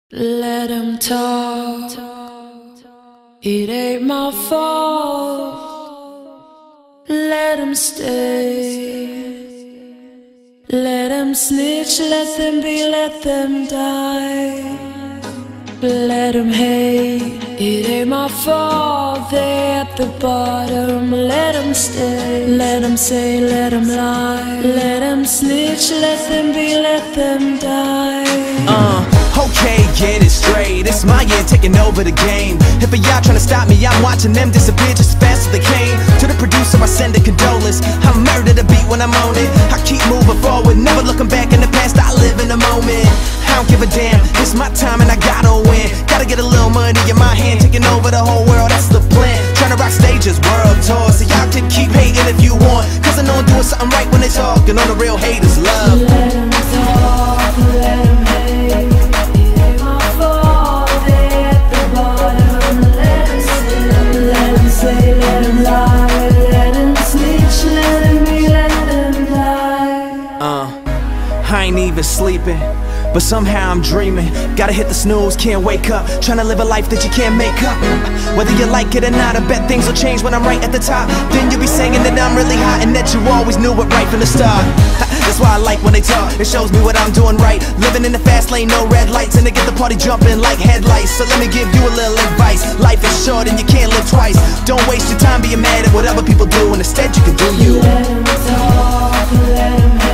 Let them talk, it ain't my fault. Let them stay, let them snitch, let them be, let them die. Let them hate, it ain't my fault. They're at the bottom, let them stay. Let them say, let them lie. Let them snitch, let them be, let them die. Okay, get it straight, it's my year taking over the game. If y'all tryna stop me, I'm watching them disappear just as fast as they came. To the producer, I send a condolence. I murder the beat when I'm on it. I keep moving forward, never looking back in the past. I live in the moment, I don't give a damn. It's my time and I gotta win. Gotta get a little money in my hand, taking over the whole world, that's the plan. Tryna rock stages, world tours, so y'all can keep hating if you want. Cause I know I'm doing something right when they talking. On the real haters love. Let them talk, let them hate. Say, let them lie, let them snitch, let them be, let them die. I ain't even sleeping, but somehow I'm dreaming. Gotta hit the snooze, can't wake up. Tryna live a life that you can't make up. Whether you like it or not, I bet things will change when I'm right at the top. Then you'll be saying that I'm really hot and that you always knew it right from the start. That's why I like when they talk, it shows me what I'm doing right. Living in the fast lane, no red lights, and they get the party jumping like headlights. So let me give you a little advice. Life is short and you can't live twice. Don't waste your time being mad at what other people do, and instead you can do you. Let them talk, let them